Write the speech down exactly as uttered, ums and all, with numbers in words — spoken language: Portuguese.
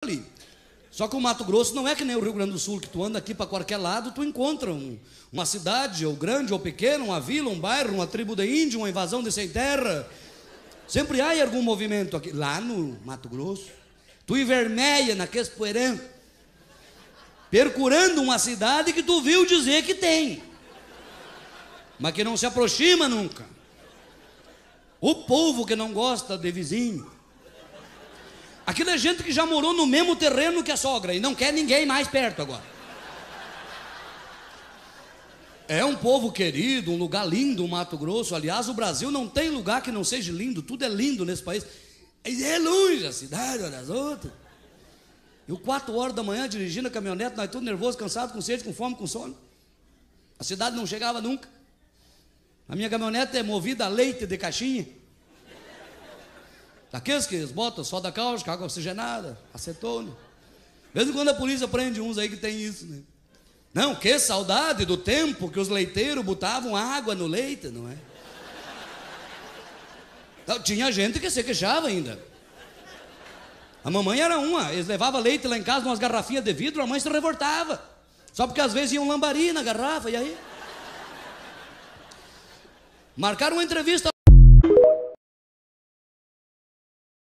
ali. Só que o Mato Grosso não é que nem o Rio Grande do Sul, que tu anda aqui para qualquer lado, tu encontra um, uma cidade, ou grande ou pequena, uma vila, um bairro, uma tribo de índio, uma invasão de sem terra. Sempre há algum movimento aqui. Lá no Mato Grosso, tu envermelha naqueles poeirão, percurando uma cidade que tu viu dizer que tem, mas que não se aproxima nunca. O povo que não gosta de vizinho. Aquilo é gente que já morou no mesmo terreno que a sogra e não quer ninguém mais perto agora. É um povo querido, um lugar lindo, o Mato Grosso. Aliás, o Brasil não tem lugar que não seja lindo. Tudo é lindo nesse país. É longe a cidade das outras. Eu, quatro horas da manhã, dirigindo a caminhonete, nós todos nervosos, cansados, com sede, com fome, com sono. A cidade não chegava nunca. A minha caminhonete é movida a leite de caixinha. Daqueles que eles botam soda cáustica, água oxigenada, acetona. De vez em quando a polícia prende uns aí que tem isso, né? Não, que saudade do tempo que os leiteiros botavam água no leite, não é? Então, tinha gente que se queixava ainda. A mamãe era uma, eles levavam leite lá em casa, umas garrafinhas de vidro, a mãe se revoltava. Só porque às vezes ia um lambari na garrafa, e aí? Marcaram uma entrevista